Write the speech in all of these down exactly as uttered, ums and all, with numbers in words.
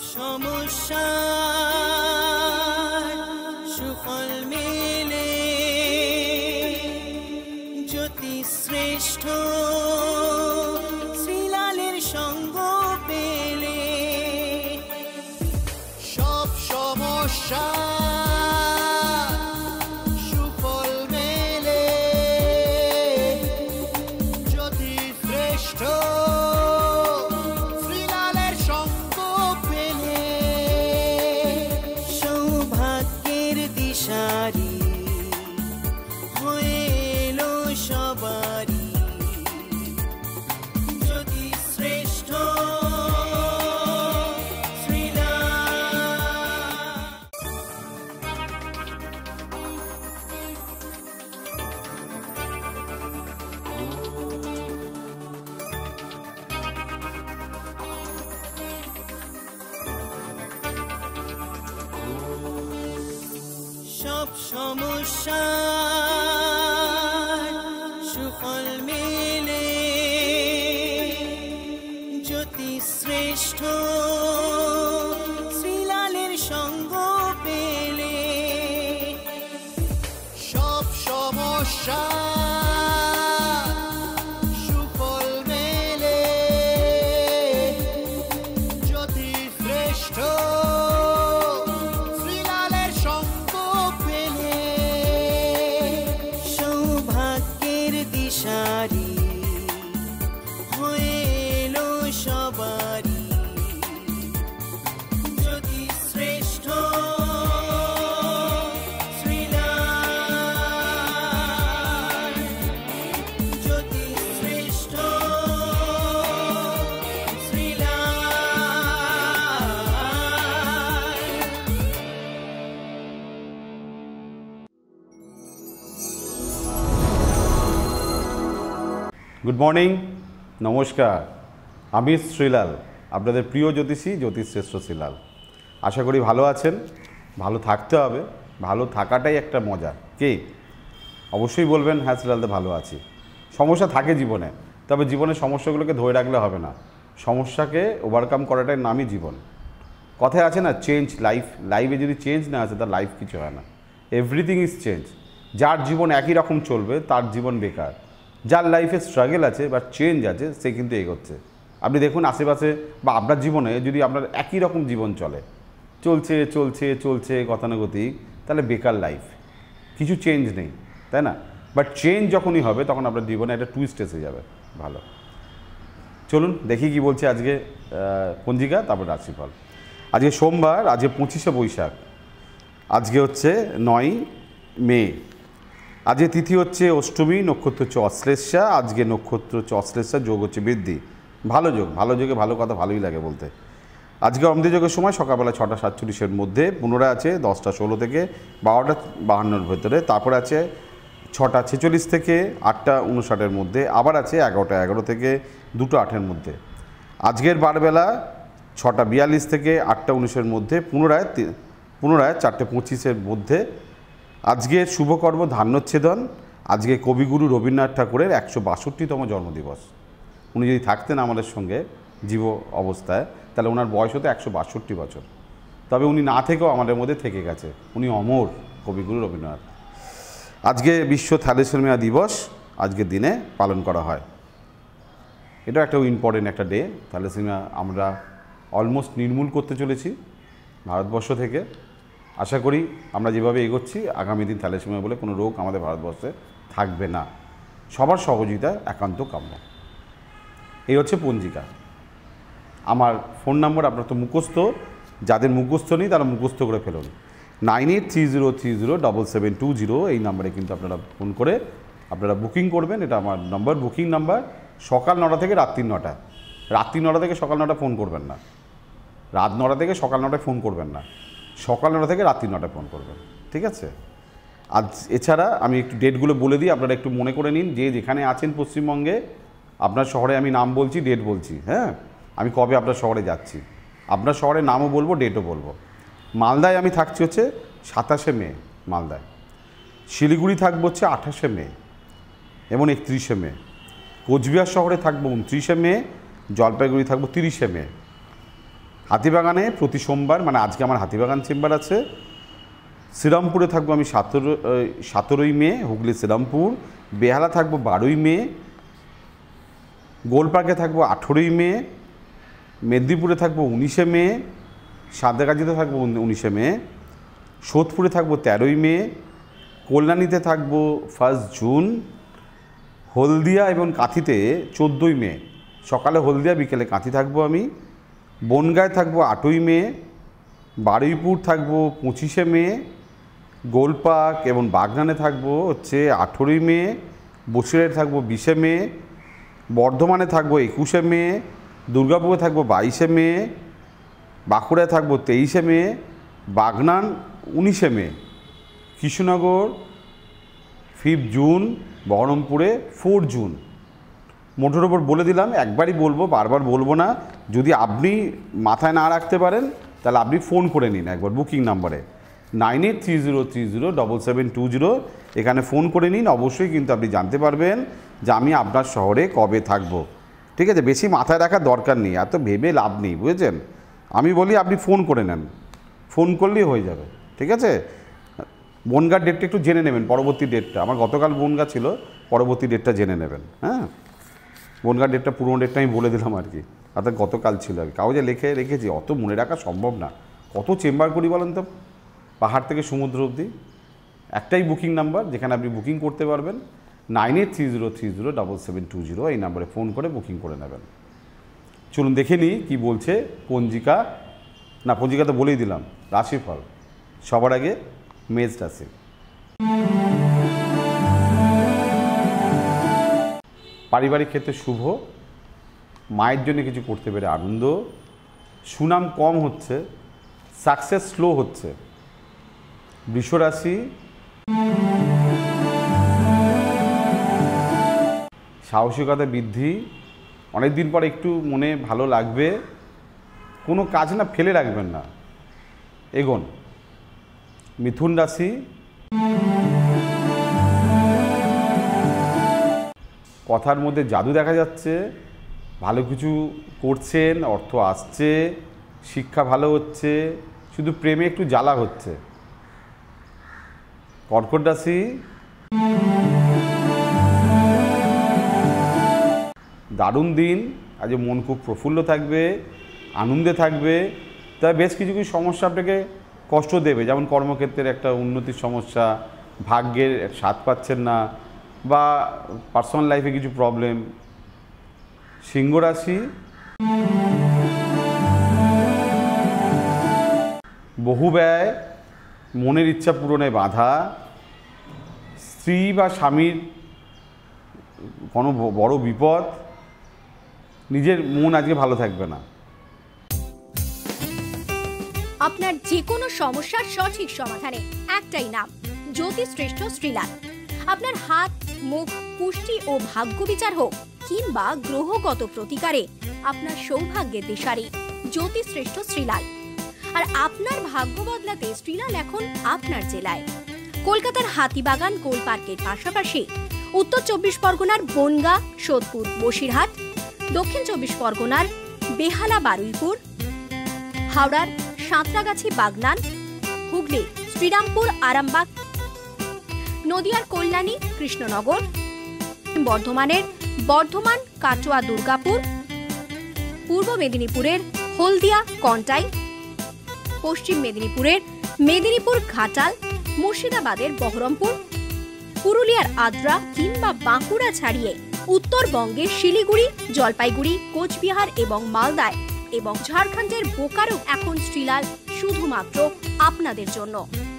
সমস্যা সুফল মেলে জ্যোতি শ্রেষ্ঠ শ্রীলালের সঙ্গ পেলে সব সমস্যা সুফল মেলে জ্যোতি শ্রেষ্ঠ দিশারি হয়ে এলো সবারি জ্যোতি শ্রেষ্ঠ সব সমস্যা সুফল মেলে জ্যোতি শ্রেষ্ঠ শ্রীলালের সঙ্গ পেলে সব সমস্যা সুফল মেলে জ্যোতি শ্রেষ্ঠ দিশারি হয়ে এলো সবারি জ্যোতি শ্রেষ্ঠ শ্রীলাল জ্যোতি শ্রেষ্ঠ গুড মর্নিং, নমস্কার। আমি শ্রীলাল, আপনাদের প্রিয় জ্যোতিষী জ্যোতিষশ্রেষ্ঠ শ্রীলাল। আশা করি ভালো আছেন। ভালো থাকতে হবে, ভালো থাকাটাই একটা মজা। কি অবশ্যই বলবেন হ্যাঁ শ্রীলালদা ভালো আছি। সমস্যা থাকে জীবনে, তবে জীবনের সমস্যাগুলোকে ধরে রাখলে হবে না। সমস্যাকে ওভারকাম করাটাই নামই জীবন। কথায় আছে না, চেঞ্জ লাইফ। লাইফে যদি চেঞ্জ না আছে তার লাইফ কিছু হয় না। Everything is change. যার জীবন একই রকম চলবে তার জীবন বেকার। যার লাইফে স্ট্রাগল আছে বা চেঞ্জ আছে সে কিন্তু এগোচ্ছে। আপনি দেখুন আশেপাশে বা আপনার জীবনে যদি আপনার একই রকম জীবন চলে, চলছে চলছে চলছে গতানুগতিক, তাহলে বেকার লাইফ, কিছু চেঞ্জ নেই, তাই না? বাট চেঞ্জ যখনই হবে তখন আপনার জীবনে একটা টুইস্ট এসে যাবে। ভালো, চলুন দেখি কি বলছে আজকে পঞ্জিকা, তারপর রাশিফল। আজকে সোমবার, আজকে পঁচিশে বৈশাখ, আজকে হচ্ছে নয় মে। আজকে তিথি হচ্ছে অষ্টমী, নক্ষত্র হচ্ছে অশ্লেষা। আজকে নক্ষত্র হচ্ছে অশ্লেষা, যোগ হচ্ছে বৃদ্ধি। ভালো যোগ, ভালো যোগে ভালো কথা ভালোই লাগে বলতে। আজকে অমৃত যোগের সময় সকালবেলা ছটা সাতচল্লিশের মধ্যে, পুনরায় আছে দশটা ষোলো থেকে বারোটা বাহান্নর ভেতরে, তারপরে আছে ছটা ছেচল্লিশ থেকে আটটা উনষাটের মধ্যে, আবার আছে এগারোটা এগারো থেকে দুটো আটের মধ্যে। আজকের বারবেলা ছটা বিয়াল্লিশ থেকে আটটা উনিশের মধ্যে, পুনরায় পুনরায় চারটে পঁচিশের মধ্যে। আজকের শুভকর্ম ধান্যচ্ছেদন। আজকে কবিগুরু রবীন্দ্রনাথ ঠাকুরের একশো বাষট্টিতম জন্মদিবস। উনি যদি থাকতেন আমাদের সঙ্গে জীব অবস্থায়, তাহলে ওনার বয়স হতো একশো বাষট্টি বছর। তবে উনি না থেকেও আমাদের মধ্যে থেকে গেছে, উনি অমর কবিগুরু রবীন্দ্রনাথ। আজকে বিশ্ব থ্যালাসেমিয়া দিবস আজকের দিনে পালন করা হয়। এটা একটা ইম্পর্টেন্ট একটা ডে। থ্যালাসেমিয়া আমরা অলমোস্ট নির্মূল করতে চলেছি ভারতবর্ষ থেকে। আশা করি আমরা যেভাবে এগোচ্ছি আগামী দিন থ্যালাসেমিয়া বলে কোনো রোগ আমাদের ভারতবর্ষে থাকবে না। সবার সহযোগিতা একান্ত কাম্য। এই হচ্ছে পঞ্জিকা। আমার ফোন নাম্বার আপনার তো মুখস্থ, যাদের মুখস্থ নেই তারা মুখস্থ করে ফেলুন। Nine eight three zero three zero double seven two zero এই নাম্বারে কিন্তু আপনারা ফোন করে আপনারা বুকিং করবেন। এটা আমার নাম্বার, বুকিং নাম্বার। সকাল নটা থেকে রাত্রি নটা, রাত্রি নটা থেকে সকাল নটা ফোন করবেন না, রাত নটা থেকে সকাল নটায় ফোন করবেন না, সকাল নটা থেকে রাত্রি নটায় ফোন করবেন, ঠিক আছে? আজ এছাড়া আমি একটু ডেটগুলো বলে দিই, আপনারা একটু মনে করে নিন। যে যেখানে আছেন পশ্চিমবঙ্গে, আপনার শহরে আমি নাম বলছি, ডেট বলছি। হ্যাঁ, আমি কবে আপনার শহরে যাচ্ছি, আপনার শহরের নামও বলবো, ডেটও বলবো। মালদায় আমি থাকছি হচ্ছে সাতাশে মে মালদায়। শিলিগুড়ি থাকবো হচ্ছে আঠাশে মে এবং একত্রিশে মে। কোচবিহার শহরে থাকবো উনত্রিশে মে। জলপাইগুড়ি থাকবো তিরিশে মে। হাতিবাগানে প্রতি সোমবার, মানে আজকে আমার হাতিবাগান চেম্বার আছে। শ্রীরামপুরে থাকবো আমি সতেরো সতেরোই মে, হুগলি শ্রীরামপুর। বেহালা থাকবো বারোই মে। গোলপার্কে থাকবো আঠেরোই মে। মেদিনীপুরে থাকবো উনিশে মে। সাঁতরাগাছিতে থাকবো উনিশে মে। সোদপুরে থাকবো তেরোই মে। কল্যাণীতে থাকবো ফার্স্ট জুন। হলদিয়া এবং কাঁথিতে চোদ্দোই মে, সকালে হলদিয়া, বিকেলে কাঁথি থাকবো আমি। বনগাঁয় থাকবো আটই মে। বারুইপুর থাকবো পঁচিশে মে। গোলপার্ক এবং বাগনানে থাকবো হচ্ছে আঠেরোই মে। বসিরহাটে থাকবো বিশে মে। বর্ধমানে থাকবো একুশে মে। দুর্গাপুরে থাকবো বাইশে মে। বাঁকুড়ায় থাকবো তেইশে মে। বাগনান উনিশে মে। Krishnanagar fifth June. বহরমপুরে ফোর জুন। মোটের ওপর বলে দিলাম, একবারই বলবো, বারবার বলবো না। যদি আপনি মাথায় না রাখতে পারেন তাহলে আপনি ফোন করে নিন একবার বুকিং নাম্বারে nine eight three zero three zero double seven two zero. এখানে ফোন করে নিন, অবশ্যই কিন্তু আপনি জানতে পারবেন যে আমি আপনার শহরে কবে থাকবো। ঠিক আছে, বেশি মাথায় রাখার দরকার নেই, এত ভেবে লাভ নেই, বুঝেছেন। আমি বলি আপনি ফোন করে নেন, ফোন করলেই হয়ে যাবে। ঠিক আছে, বনগার ডেটটা একটু জেনে নেবেন, পরবর্তী ডেটটা। আমার গতকাল বনগা ছিল, পরবর্তী ডেটটা জেনে নেবেন। হ্যাঁ, বনগার ডেটটা পুরোনো ডেটটা আমি বলে দিলাম আর কি, অর্থাৎ গতকাল ছিল আর কি। কাগজে লিখে রেখেছি, অত মনে রাখা সম্ভব না। কত চেম্বার করি বলেন তো, পাহাড় থেকে সমুদ্র অবধি। একটাই বুকিং নাম্বার যেখানে আপনি বুকিং করতে পারবেন, nine eight three zero three zero double seven two zero. এই নাম্বারে ফোন করে বুকিং করে নেবেন। চলুন দেখে নিই কী বলছে পঞ্জিকা। না, পঞ্জিকা তো বলেই দিলাম, রাশিফল। সবার আগে মেষ রাশি। পারিবারিক ক্ষেত্রে শুভ, মায়ের জন্য কিছু করতে পেরে আনন্দ। সুনাম কম হচ্ছে, সাকসেস স্লো হচ্ছে। বৃষ রাশি, সাহসিকতা বৃদ্ধি, অনেক দিন পর একটু মনে ভালো লাগবে। কোনো কাজ না ফেলে রাখবেন না, এগোন। মিথুন রাশি, কথার মধ্যে জাদু দেখা যাচ্ছে, ভালো কিছু করছেন, অর্থ আসছে, শিক্ষা ভালো হচ্ছে, শুধু প্রেমে একটু জ্বালা হচ্ছে। কর্কট রাশি, দারুণ দিন, আজ মন খুব প্রফুল্ল থাকবে, আনন্দে থাকবে। তবে বেশ কিছু কিছু সমস্যা আপনাকে কষ্ট দেবে, যেমন কর্মক্ষেত্রের একটা উন্নতির সমস্যা, ভাগ্যের স্বাদ পাচ্ছেন না, বা পার্সোনাল লাইফে কিছু প্রবলেম। সিংহ রাশি, বহু ব্যয়, মনের ইচ্ছা পূরণে বাধা। স্ত্রী বা স্বামীর কোনো বড় বিপদ, নিজের মন আজকে ভালো থাকবে না। আপনার যে কোনো সমস্যার সঠিক সমাধানে একটাই নাম, জ্যোতিষশ্রেষ্ঠ শ্রীলাল। আপনার হাত, মুখ, পুষ্টি ও ভাগ্য বিচার হোক কিংবা গ্রহগত প্রতিকারে আপনার সৌভাগ্যের দিশারি জ্যোতিষশ্রেষ্ঠ শ্রীলাল। আর আপনার ভাগ্য বদলাতে শ্রীলাল এখন আপনার জেলায়। কলকাতার হাতিবাগান গোল পার্কের পাশাপাশি উত্তর চব্বিশ পরগনার বনগাঁ, সোদপুর, বসিরহাট, দক্ষিণ চব্বিশ পরগনার বেহালা, বারুইপুর, হাওড়ার সাঁতরাগাছি, বাগনান, হুগলি শ্রীরামপুর, আরামবাগ, নদিয়ার কল্যাণী, কৃষ্ণনগর, বর্ধমানের বর্ধমান, কাটোয়া, দুর্গাপুর, পূর্ব মেদিনীপুরের হলদিয়া, কন্টাই, পশ্চিম মেদিনীপুরের মেদিনীপুর, ঘাটাল, মুর্শিদাবাদের বহরমপুর, পুরুলিয়ার আদ্রা কিংবা বাঁকুড়া ছাড়িয়ে উত্তরবঙ্গের শিলিগুড়ি, জলপাইগুড়ি, কোচবিহার এবং মালদায় এবং ঝাড়খণ্ডের বোকারো এখন শ্রীলাল শুধুমাত্র আপনাদের জন্য।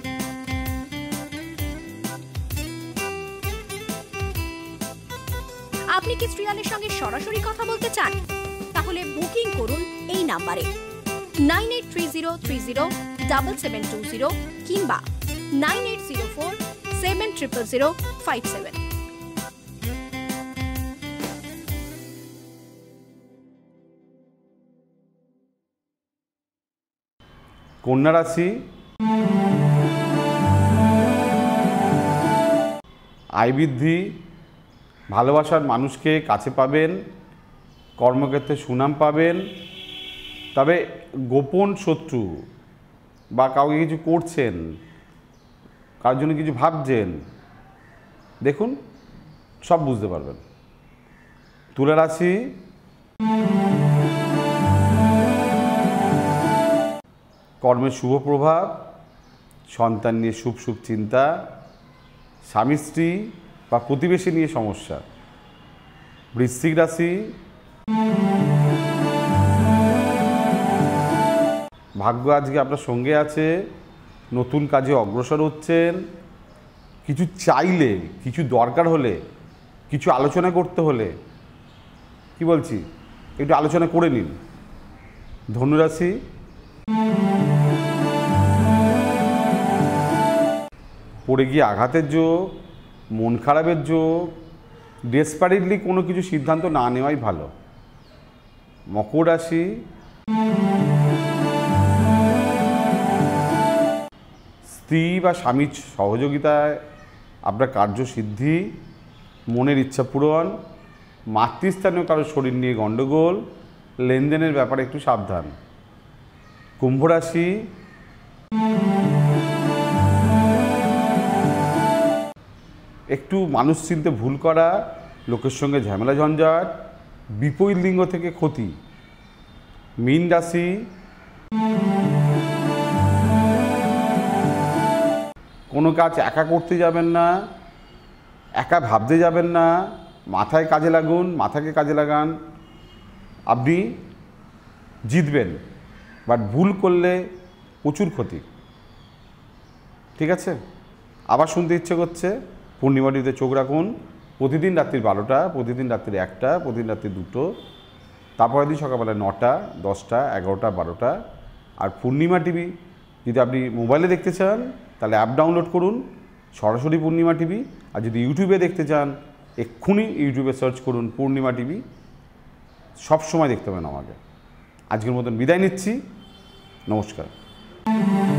আপনি কি শ্রীলালের সঙ্গে সরাসরি কথা বলতে চান? তাহলে বুকিং করুন এই নাম্বারে nine eight three zero three zero double seven two zero কিংবা nine eight zero four seven triple zero five seven. কন্যা রাশি, আয় বৃদ্ধি, ভালোবাসার মানুষকে কাছে পাবেন, কর্মক্ষেত্রে সুনাম পাবেন, তবে গোপন শত্রু বা কাউকে কিছু করছেন, কার জন্য কিছু ভাবছেন, দেখুন সব বুঝতে পারবেন। তুলা রাশি, কর্মের শুভ প্রভাব, সন্তান নিয়ে শুভ শুভ চিন্তা, স্বামী স্ত্রী বা প্রতিবেশী নিয়ে সমস্যা। বৃশ্চিক রাশি, ভাগ্য আজকে আপনার সঙ্গে আছে, নতুন কাজে অগ্রসর হচ্ছেন, কিছু চাইলে, কিছু দরকার হলে, কিছু আলোচনা করতে হলে কি বলছি একটু আলোচনা করে নিন। ধনুরাশি, পড়ে গিয়ে আঘাতের যোগ, মন খারাপের যোগ, ডেসপারেটলি কোনো কিছু সিদ্ধান্ত না নেওয়াই ভালো। মকর রাশি, স্ত্রী বা স্বামীর সহযোগিতায় আপনার কার্যসিদ্ধি, মনের ইচ্ছা পূরণ, মাতৃস্থানীয় কারো শরীর নিয়ে গণ্ডগোল, লেনদেনের ব্যাপারে একটু সাবধান। কুম্ভ রাশি, একটু মানুষ চিনতে ভুল করা, লোকের সঙ্গে ঝামেলা ঝঞ্ঝাট, বিপরীত লিঙ্গ থেকে ক্ষতি। মীন রাশি, কোনো কাজ একা করতে যাবেন না, একা ভাবতে যাবেন না, মাথায় কাজে লাগুন, মাথাকে কাজে লাগান, আপনি জিতবেন, বাট ভুল করলে প্রচুর ক্ষতি। ঠিক আছে, আবার শুনতে ইচ্ছে করছে, পূর্ণিমাটিতে চোখ রাখুন, প্রতিদিন রাত্রির বারোটা, প্রতিদিন রাত্রির একটা, প্রতিদিন রাত্রি দুটো, তারপরের দিন সকালবেলা নটা, দশটা, এগারোটা, বারোটা। আর পূর্ণিমা টিভি যদি আপনি মোবাইলে দেখতে চান তাহলে অ্যাপ ডাউনলোড করুন, সরাসরি পূর্ণিমা টিভি। আর যদি ইউটিউবে দেখতে চান এক্ষুনি ইউটিউবে সার্চ করুন পূর্ণিমা টিভি, সব সময় দেখতে পাবেন আমাকে। আজকের মতন বিদায় নিচ্ছি, নমস্কার।